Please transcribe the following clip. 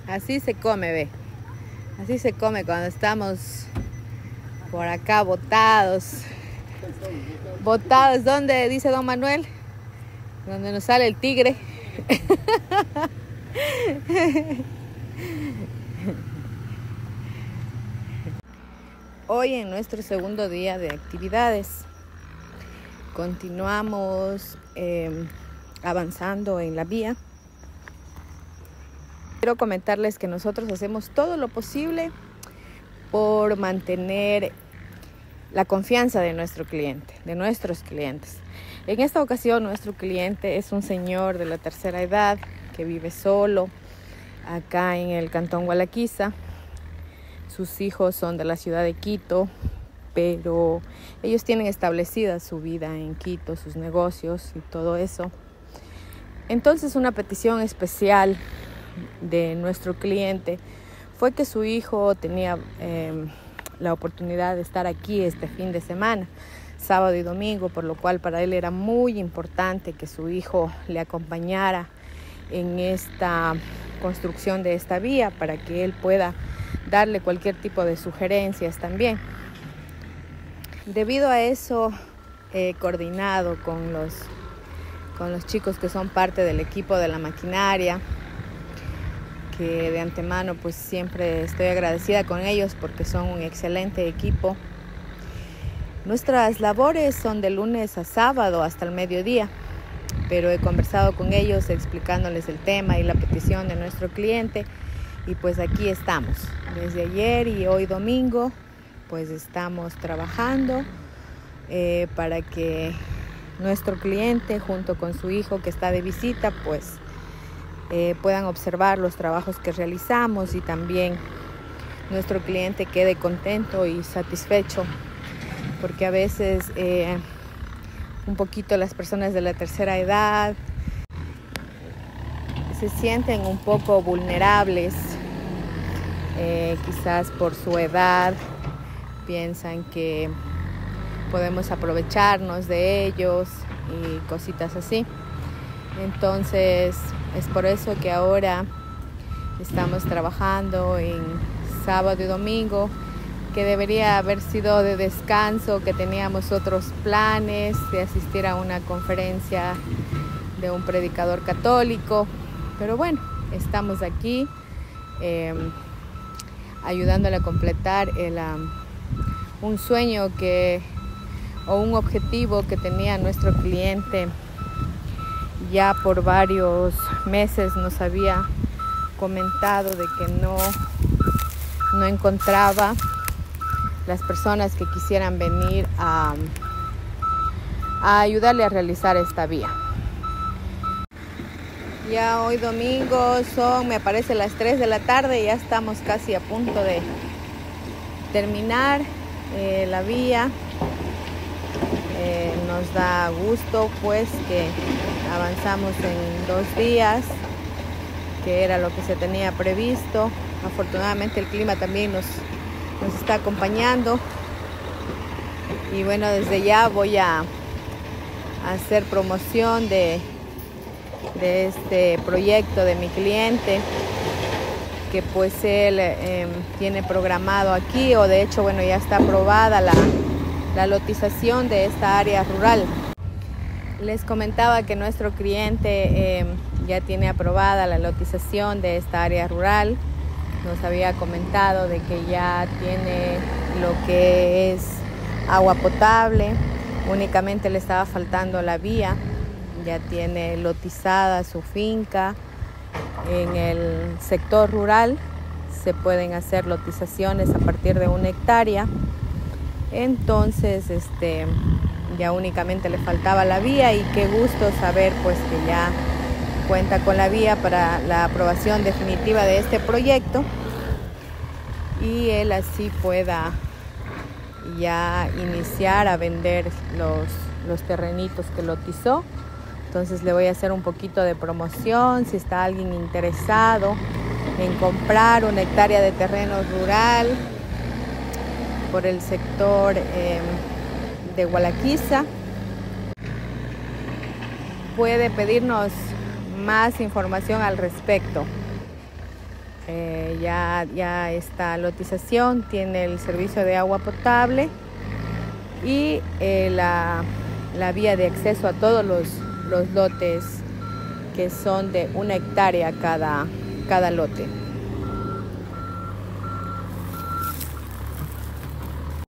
Así se come, ve. Así se come cuando estamos por acá botados. Botados, ¿dónde? Dice don Manuel. Donde nos sale el tigre. Hoy en nuestro segundo día de actividades continuamos avanzando en la vía. Quiero comentarles que nosotros hacemos todo lo posible por mantener la confianza de nuestro cliente, de nuestros clientes. En esta ocasión nuestro cliente es un señor de la tercera edad que vive solo acá en el cantón Gualaquiza. Sus hijos son de la ciudad de Quito, pero ellos tienen establecida su vida en Quito, sus negocios y todo eso. Entonces una petición especial de nuestro cliente fue que su hijo tenía la oportunidad de estar aquí este fin de semana, sábado y domingo, por lo cual para él era muy importante que su hijo le acompañara en esta construcción de esta vía para que él pueda darle cualquier tipo de sugerencias también. Debido a eso he coordinado con los chicos que son parte del equipo de la maquinaria, que de antemano pues siempre estoy agradecida con ellos porque son un excelente equipo. Nuestras labores son de lunes a sábado hasta el mediodía, pero he conversado con ellos explicándoles el tema y la petición de nuestro cliente y pues aquí estamos. Desde ayer y hoy domingo pues estamos trabajando para que nuestro cliente junto con su hijo que está de visita pues puedan observar los trabajos que realizamos y también nuestro cliente quede contento y satisfecho, porque a veces un poquito las personas de la tercera edad se sienten un poco vulnerables, quizás por su edad piensan que podemos aprovecharnos de ellos y cositas así. Entonces es por eso que ahora estamos trabajando en sábado y domingo, que debería haber sido de descanso, que teníamos otros planes de asistir a una conferencia de un predicador católico, pero bueno, estamos aquí ayudándole a completar un sueño o un objetivo que tenía nuestro cliente. Ya por varios meses nos había comentado de que no encontraba las personas que quisieran venir a ayudarle a realizar esta vía. Ya hoy domingo me parece las 3 de la tarde, ya estamos casi a punto de terminar la vía. Nos da gusto pues que avanzamos en 2 días, que era lo que se tenía previsto. Afortunadamente el clima también nos está acompañando y bueno, desde ya voy a hacer promoción de este proyecto de mi cliente, que pues él tiene programado aquí, o de hecho bueno, ya está aprobada la lotización de esta área rural. Les comentaba que nuestro cliente ya tiene aprobada la lotización de esta área rural. Nos había comentado de que ya tiene lo que es agua potable, únicamente le estaba faltando la vía. Ya tiene lotizada su finca. En el sector rural se pueden hacer lotizaciones a partir de 1 hectárea. Entonces ya únicamente le faltaba la vía, y qué gusto saber pues que ya cuenta con la vía para la aprobación definitiva de este proyecto y él así pueda ya iniciar a vender los terrenitos que lotizó. Entonces le voy a hacer un poquito de promoción si está alguien interesado en comprar 1 hectárea de terreno rural por el sector de Gualaquiza. Puede pedirnos más información al respecto. Ya esta lotización tiene el servicio de agua potable y la vía de acceso a todos los lotes, que son de 1 hectárea cada lote.